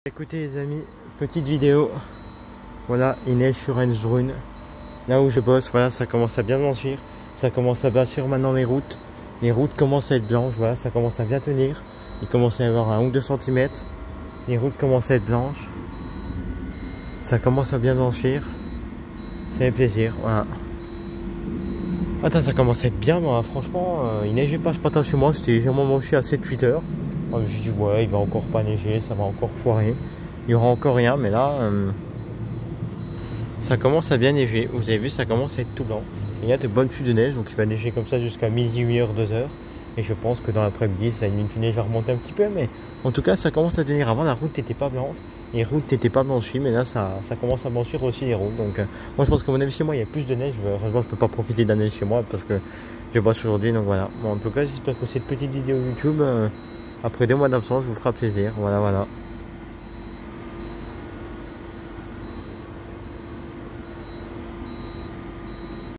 Écoutez les amis, petite vidéo. Voilà, il neige sur Hensbrunn. Là où je bosse, voilà, ça commence à bien blanchir. Ça commence à blanchir maintenant les routes. Les routes commencent à être blanches, voilà, ça commence à bien tenir. Il commence à y avoir 1 ou 2 cm. Les routes commencent à être blanches. Ça commence à bien blanchir. Ça fait plaisir, voilà. Attends, ça commence à être bien, moi, franchement, il neigeait pas ce matin chez moi, c'était légèrement blanchi à 7-8 heures. J'ai dit ouais, il va encore pas neiger, ça va encore foirer. Il y aura encore rien, mais là, ça commence à bien neiger. Vous avez vu, ça commence à être tout blanc. Il y a de bonnes chutes de neige, donc il va neiger comme ça jusqu'à midi, 1h, 2h. Et je pense que dans l'après-midi, ça une neige va remonter un petit peu, mais en tout cas, ça commence à tenir. Avant, la route n'était pas blanche, les routes n'étaient pas blanchies, mais là, ça commence à blanchir aussi les routes. Donc, moi, je pense qu'à mon avis, chez moi, il y a plus de neige. Heureusement, je peux pas profiter de la neige chez moi parce que je bosse aujourd'hui, donc voilà. Bon, en tout cas, j'espère que cette petite vidéo YouTube, après 2 mois d'absence, vous fera plaisir. Voilà, voilà.